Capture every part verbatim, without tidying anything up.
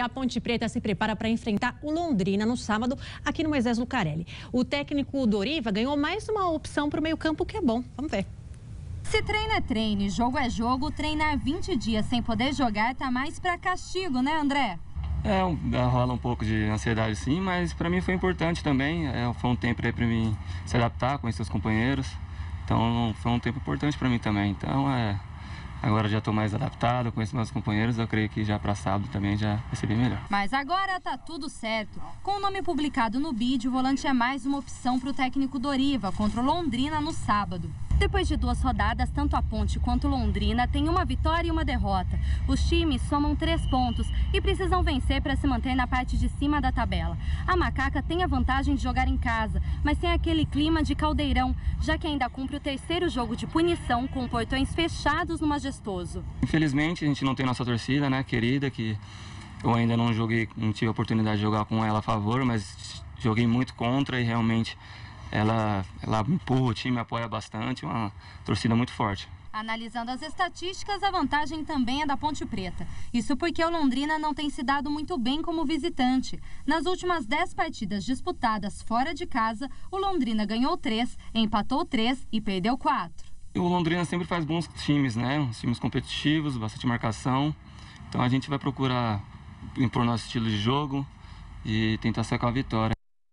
a Ponte Preta se prepara para enfrentar o Londrina no sábado, aqui no Moisés Lucarelli. O técnico Doriva ganhou mais uma opção para o meio-campo que é bom. Vamos ver. Se treino é treino e jogo é jogo, treinar vinte dias sem poder jogar tá mais para castigo, né, André? É, rola um pouco de ansiedade sim, mas para mim foi importante também. É, foi um tempo aí para mim se adaptar, conhecer os companheiros. Então foi um tempo importante para mim também. Então é, agora já estou mais adaptado, conheço meus companheiros. Eu creio que já para sábado também já vai ser bem melhor. Mas agora tá tudo certo. Com o nome publicado no bid, o volante é mais uma opção para o técnico Doriva contra o Londrina no sábado. Depois de duas rodadas, tanto a Ponte quanto o Londrina têm uma vitória e uma derrota. Os times somam três pontos e precisam vencer para se manter na parte de cima da tabela. A Macaca tem a vantagem de jogar em casa, mas tem aquele clima de caldeirão, já que ainda cumpre o terceiro jogo de punição com portões fechados no Majestoso. Infelizmente, a gente não tem nossa torcida, né, querida, que eu ainda não joguei, não tive a oportunidade de jogar com ela a favor, mas joguei muito contra e realmente Ela, ela empurra o time, apoia bastante, uma torcida muito forte. Analisando as estatísticas, a vantagem também é da Ponte Preta. Isso porque o Londrina não tem se dado muito bem como visitante. Nas últimas dez partidas disputadas fora de casa, o Londrina ganhou três, empatou três e perdeu quatro. O Londrina sempre faz bons times, né? Uns times competitivos, bastante marcação. Então a gente vai procurar impor nosso estilo de jogo e tentar sair com a vitória.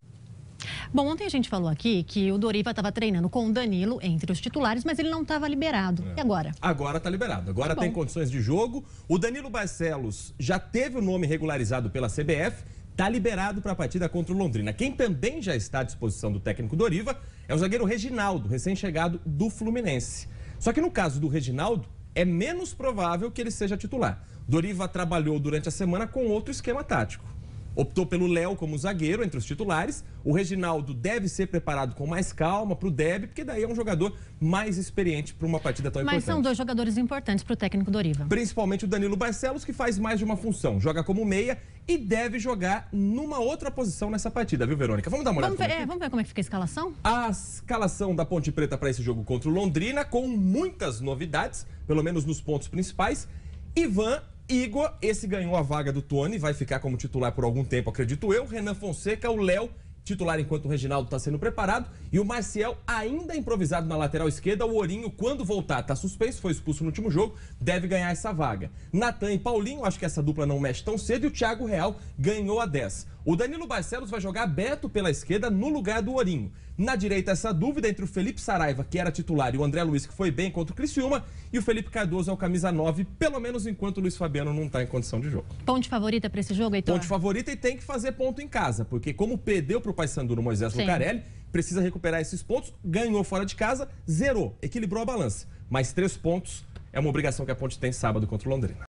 Bom, ontem a gente falou aqui que o Doriva estava treinando com o Danilo entre os titulares, mas ele não estava liberado. É. E agora? Agora está liberado. Agora tem condições de jogo. O Danilo Barcelos já teve o nome regularizado pela C B F, está liberado para a partida contra o Londrina. Quem também já está à disposição do técnico Doriva é o zagueiro Reginaldo, recém-chegado do Fluminense. Só que no caso do Reginaldo, é menos provável que ele seja titular. Doriva trabalhou durante a semana com outro esquema tático. Optou pelo Léo como zagueiro entre os titulares. O Reginaldo deve ser preparado com mais calma para o derby, porque daí é um jogador mais experiente para uma partida tão importante. Mas são dois jogadores importantes para o técnico Doriva. Principalmente o Danilo Barcelos, que faz mais de uma função. Joga como meia e deve jogar numa outra posição nessa partida, viu, Verônica? Vamos dar uma olhada. Vamos ver, é, vamos ver como é que fica a escalação? A escalação da Ponte Preta para esse jogo contra o Londrina, com muitas novidades, pelo menos nos pontos principais. Ivan, Igor, esse ganhou a vaga do Tony, vai ficar como titular por algum tempo, acredito eu. Renan Fonseca, o Léo, titular enquanto o Reginaldo está sendo preparado. E o Marcial, ainda improvisado na lateral esquerda. O Ourinho, quando voltar, está suspenso, foi expulso no último jogo, deve ganhar essa vaga. Natan e Paulinho, acho que essa dupla não mexe tão cedo. E o Thiago Real ganhou a dez. O Danilo Barcelos vai jogar aberto pela esquerda no lugar do Ourinho. Na direita, essa dúvida entre o Felipe Saraiva, que era titular, e o André Luiz, que foi bem contra o Criciúma, e o Felipe Cardoso é o camisa nove, pelo menos enquanto o Luiz Fabiano não está em condição de jogo. Ponte favorita para esse jogo, Heitor? Ponte favorita e tem que fazer ponto em casa, porque como perdeu para o Paysandu no Moisés Lucarelli, precisa recuperar esses pontos, ganhou fora de casa, zerou, equilibrou a balança. Mais três pontos é uma obrigação que a Ponte tem sábado contra o Londrina.